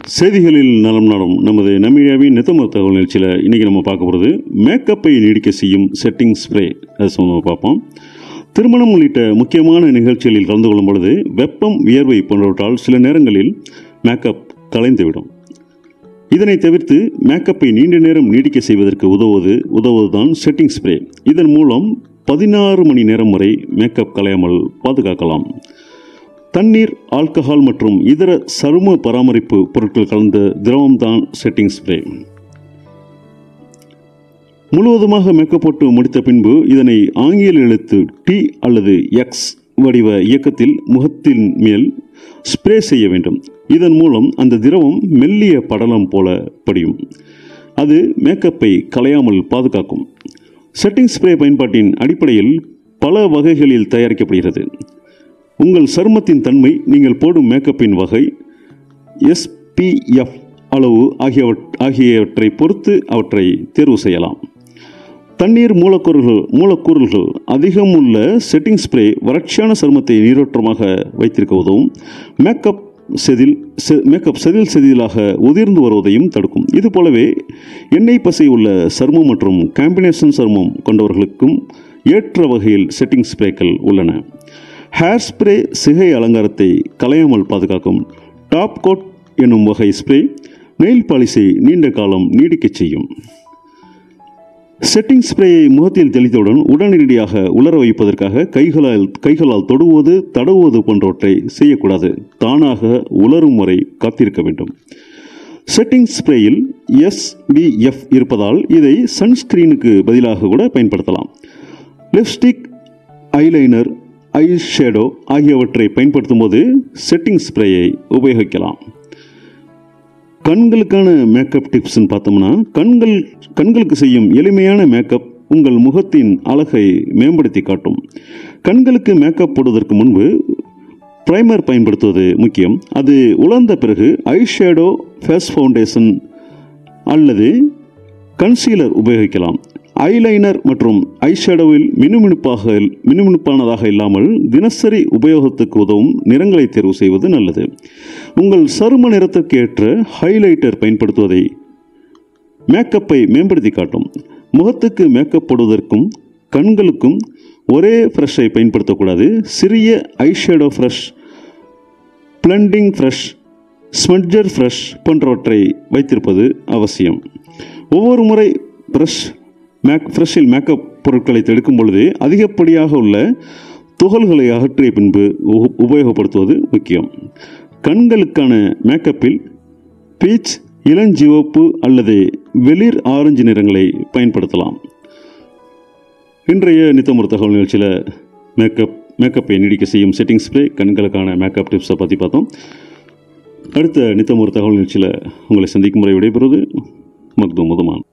செய்திகளில் நலம் நாடும் நமது நம்மீடியாவின் நித்தமர் தகவல் நிகழ்ச்சியில் இன்றைக்கி நம்ம பார்க்க போகிறது மேக்கப்பை நீடிக்க செய்யும் செட்டிங் ஸ்ப்ரே. அது நம்ம பார்ப்போம். திருமணம் உள்ளிட்ட முக்கியமான நிகழ்ச்சிகளில் கலந்து கொள்ளும் பொழுது வெப்பம், வியர்வை போன்றவற்றால் சில நேரங்களில் மேக்கப் கலைந்துவிடும். இதனை தவிர்த்து மேக்கப்பை நீண்ட நேரம் நீடிக்க செய்வதற்கு உதவுவதுதான் செட்டிங் ஸ்ப்ரே. இதன் மூலம் 16 மணி நேரம் வரை மேக்கப் கலையாமல் பாதுகாக்கலாம். தண்ணீர், ஆல்கஹால் மற்றும் இதர சரும பராமரிப்பு பொருட்கள் கலந்த திரவம்தான் செட்டிங் ஸ்ப்ரே. முழுவதுமாக மேக்கப் போட்டு முடித்த பின்பு இதனை ஆங்கில எழுத்து T அல்லது X வடிவ இயக்கத்தில் முகத்தின் மேல் ஸ்ப்ரே செய்ய வேண்டும். இதன் மூலம் அந்த திரவம் மெல்லிய படலம் போல படியும். அது மேக்கப்பை கலையாமல் பாதுகாக்கும். செட்டிங் ஸ்ப்ரே பயன்பாட்டின் அடிப்படையில் பல வகைகளில் தயாரிக்கப்படுகிறது. உங்கள் சருமத்தின் தன்மை, நீங்கள் போடும் மேக்கப்பின் வகை, SPF அளவு ஆகியவற்றை பொறுத்து அவற்றை தேர்வு செய்யலாம். தண்ணீர் மூலக்கூறுகள் அதிகம் உள்ள செட்டிங் ஸ்ப்ரே வறட்சியான சருமத்தை நீரோட்டமாக வைத்திருக்க உதவும். மேக்கப் செதிலாக உதிர்ந்து வருவதையும் தடுக்கும். இது போலவே எண்ணெய் பசை உள்ள சருமம் மற்றும் காம்பினேஷன் சருமம் கொண்டவர்களுக்கும் ஏற்ற வகையில் செட்டிங் ஸ்ப்ரேக்கள் உள்ளன. ஹேர் ஸ்ப்ரே சிகை அலங்காரத்தை கலையாமல் பாதுகாக்கும். டாப் கோட் என்னும் வகை ஸ்ப்ரே நெயில் பாலிஷை நீண்ட காலம் நீடிக்கச் செய்யும். செட்டிங் ஸ்ப்ரேயை முகத்தில் தெளித்தவுடன் உடனடியாக உலர வைப்பதற்காக கைகளால் தொடுவது, தடவுவது போன்றவற்றை செய்யக்கூடாது. தானாக உலரும் வரை காத்திருக்க வேண்டும். செட்டிங் ஸ்ப்ரேயில் SPF இருப்பதால் இதை சன்ஸ்கிரீனுக்கு பதிலாக கூட பயன்படுத்தலாம். லிப்ஸ்டிக், ஐலைனர், ஐ ஷேடோ ஆகியவற்றை பயன்படுத்தும் போது செட்டிங் ஸ்ப்ரேயை உபயோகிக்கலாம். கண்களுக்கான மேக்கப் டிப்ஸ்ன்னு பார்த்தோம்னா, கண்களுக்கு செய்யும் எளிமையான மேக்கப் உங்கள் முகத்தின் அழகை மேம்படுத்தி காட்டும். கண்களுக்கு மேக்கப் போடுவதற்கு முன்பு பிரைமர் பயன்படுத்துவது முக்கியம். அது உலர்ந்த பிறகு ஐ ஷேடோ, ஃபேஸ் ஃபவுண்டேஷன் அல்லது கன்சீலர் உபயோகிக்கலாம். ஐலைனர் மற்றும் ஐஷேடோவில் மினுமினுப்பானதாக இல்லாமல் தினசரி உபயோகத்துக்கு உதவும் நிறங்களை தேர்வு செய்வது நல்லது. உங்கள் சரும நிறத்திற்கு ஏற்ற ஹைலைட்டர் பயன்படுத்துவதை மேக்கப்பை மேம்படுத்தி காட்டும். முகத்துக்கு மேக்கப் போடுவதற்கும் கண்களுக்கும் ஒரே ஃப்ரெஷ்ஷை பயன்படுத்தக்கூடாது. சிறிய eyeshadow brush, blending brush, smudger brush போன்றவற்றை வைத்திருப்பது அவசியம். ஒவ்வொரு முறை ஃப்ரெஷ்ஷில் மேக்கப் பொருட்களை தெடுக்கும் பொழுது அதிகப்படியாக உள்ள துகள்களை அகற்றிய பின்பு உபயோகப்படுத்துவது முக்கியம். கண்களுக்கான மேக்கப்பில் பீச், இளஞ்சிவப்பு அல்லது வெளிர் ஆரஞ்சு நிறங்களை பயன்படுத்தலாம். இன்றைய நித்தமொரு தகவல் நிகழ்ச்சியில் மேக்கப்பை நீடிக்க செய்யும் செட்டிங் ஸ்ப்ரே, கண்களுக்கான மேக்கப் டிப்ஸை பற்றி பார்த்தோம். அடுத்த நித்தமொரு தகவல் நிகழ்ச்சியில் உங்களை சந்திக்கும் முறை விடைபெறுவது மக்தூம் உதுமான்.